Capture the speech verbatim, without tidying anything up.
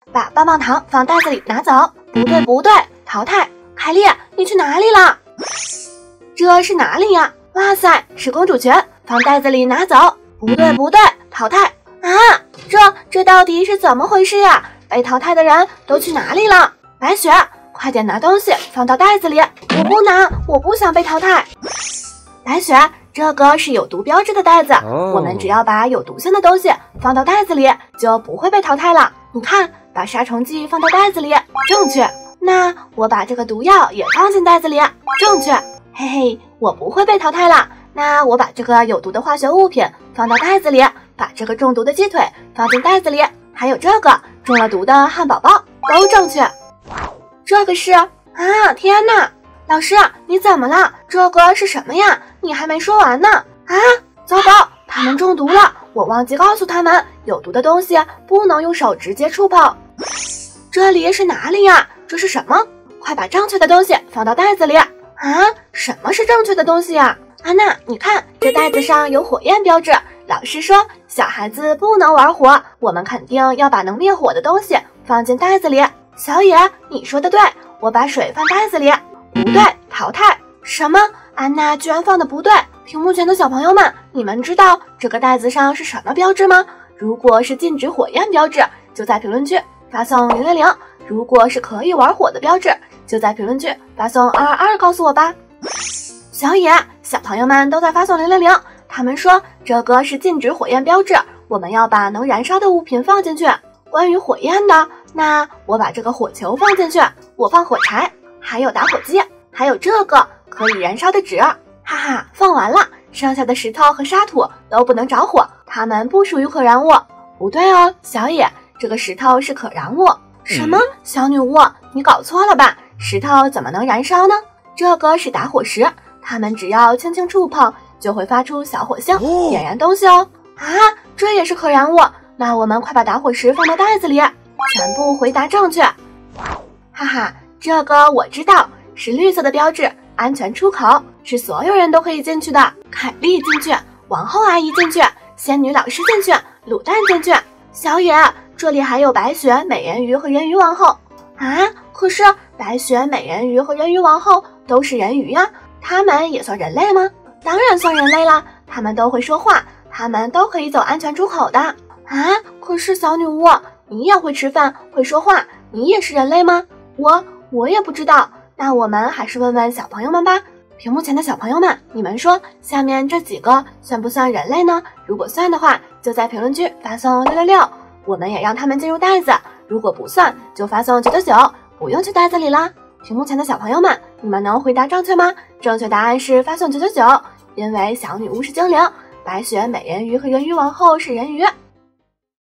把棒棒糖放袋子里拿走。不对不对，淘汰。凯莉，你去哪里了？这是哪里呀？哇塞，是公主裙，放袋子里拿走。不对不对，淘汰。啊，这这到底是怎么回事呀？被淘汰的人都去哪里了？白雪，快点拿东西放到袋子里。我不拿，我不想被淘汰。白雪，这个是有毒标志的袋子， oh. 我们只要把有毒性的东西放到袋子里，就不会被淘汰了。你看，把杀虫剂放到袋子里，正确。那我把这个毒药也放进袋子里，正确。嘿嘿，我不会被淘汰了。那我把这个有毒的化学物品放到袋子里，把这个中毒的鸡腿放进袋子里，还有这个中了毒的汉堡包，都正确。这个是啊，天哪！老师，你怎么了？这个是什么呀？你还没说完呢！啊，糟糕，他们中毒了！我忘记告诉他们，有毒的东西不能用手直接触碰。这里是哪里呀？这是什么？快把正确的东西放到袋子里！啊，什么是正确的东西呀？安娜，你看，这袋子上有火焰标志。老师说，小孩子不能玩火，我们肯定要把能灭火的东西放进袋子里。小野，你说的对，我把水放袋子里。不对，淘汰。什么？安娜居然放的不对！屏幕前的小朋友们，你们知道这个袋子上是什么标志吗？如果是禁止火焰标志，就在评论区发送零零零；如果是可以玩火的标志，就在评论区发送二二二告诉我吧。小野，小朋友们都在发送零零零，他们说这个是禁止火焰标志，我们要把能燃烧的物品放进去。关于火焰的，那我把这个火球放进去，我放火柴，还有打火机，还有这个可以燃烧的纸，哈哈，放完了，剩下的石头和沙土都不能着火，它们不属于可燃物。不对哦，小野，这个石头是可燃物。什么？小女巫，你搞错了吧？石头怎么能燃烧呢？这个是打火石，它们只要轻轻触碰就会发出小火星，点燃东西哦。啊，这也是可燃物，那我们快把打火石放到袋子里。全部回答正确。哈哈，这个我知道，是绿色的标志，安全出口，是所有人都可以进去的。凯莉进去，王后阿姨进去，仙女老师进去，卤蛋进去。小野，这里还有白雪、美人鱼和人鱼王后。啊，可是白雪、美人鱼和人鱼王后都是人鱼呀，他们也算人类吗？当然算人类啦，他们都会说话，他们都可以走安全出口的。啊，可是小女巫，你也会吃饭，会说话，你也是人类吗？我我也不知道，那我们还是问问小朋友们吧。屏幕前的小朋友们，你们说下面这几个算不算人类呢？如果算的话，就在评论区发送六六六，我们也让他们进入袋子。如果不算，就发送九九九，不用去袋子里啦。屏幕前的小朋友们，你们能回答正确吗？正确答案是发送九九九，因为小女巫是精灵，白雪、美人鱼和人鱼王后是人鱼。